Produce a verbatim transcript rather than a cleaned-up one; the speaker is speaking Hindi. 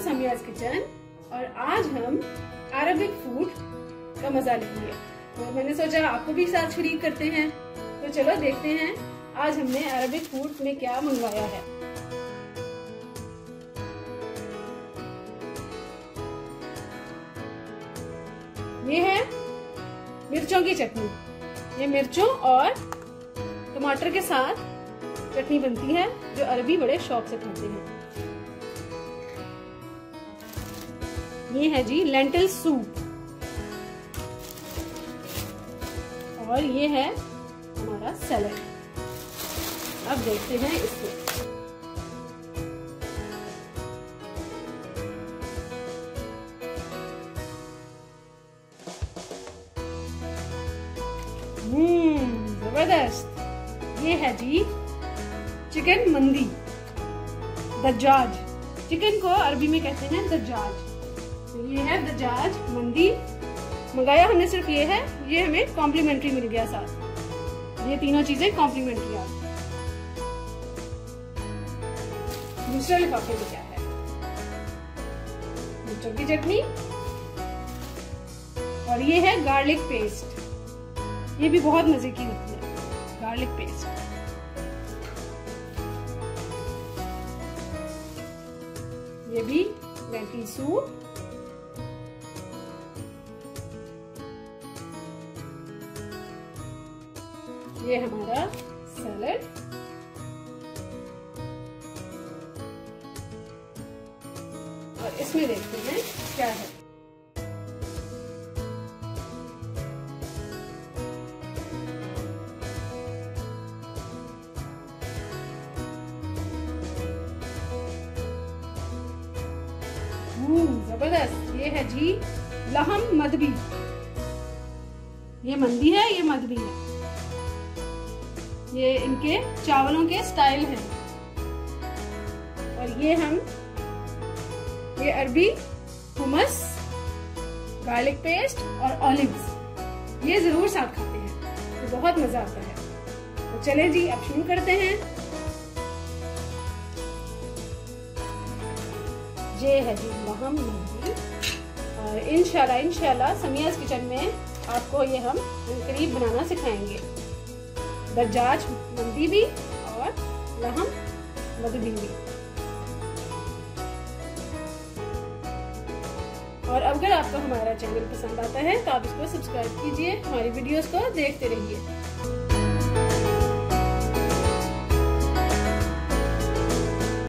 समियाज किचन और आज हम अरबिक फूड का मजा लेंगे। तो मैंने सोचा आपको भी साथ शरीक करते हैं। तो चलो देखते हैं आज हमने अरबिक फूड में क्या मंगवाया है। ये है मिर्चों की चटनी। ये मिर्चों और टमाटर के साथ चटनी बनती है जो अरबी बड़े शौक से खाते हैं। ये है जी लेंटिल सूप और ये है हमारा सैलेड। अब देखते हैं इसको। हम्म जबरदस्त। ये है जी चिकन मंदी, दज्जाज। चिकन को अरबी में कहते हैं दज्जाज। तो ये है दज्जाज मंदी। मंगाया हमने सिर्फ ये है, ये हमें कॉम्प्लीमेंट्री मिल गया साथ। ये तीनों चीजें कॉम्प्लीमेंट्री आ गई। दूसरे लिफाफे में क्या है? मिर्चों की चटनी और ये है गार्लिक पेस्ट। ये भी बहुत मजे की होती है, गार्लिक पेस्ट। ये भी लेंटिल सूप। ये हमारा सैलेड। और इसमें देखते हैं क्या है। जबरदस्त। ये है जी लहम मदबी। ये मंदी है, ये मदबी है। ये इनके चावलों के स्टाइल हैं। और ये हम ये अरबी हुमस, गार्लिक पेस्ट और ऑलिव्स ये जरूर साथ खाते हैं तो बहुत मजा आता है। तो चले जी अब शुरू करते हैं। ये है जी लहम मंदी और इंशाल्लाह इंशाल्लाह समियाज किचन में आपको ये हम करीब बनाना सिखाएंगे। दज्जाज मंदी भी और लहम मदबी भी। और अगर आपको हमारा चैनल पसंद आता है तो आप इसको सब्सक्राइब कीजिए, हमारी वीडियोस को देखते रहिए।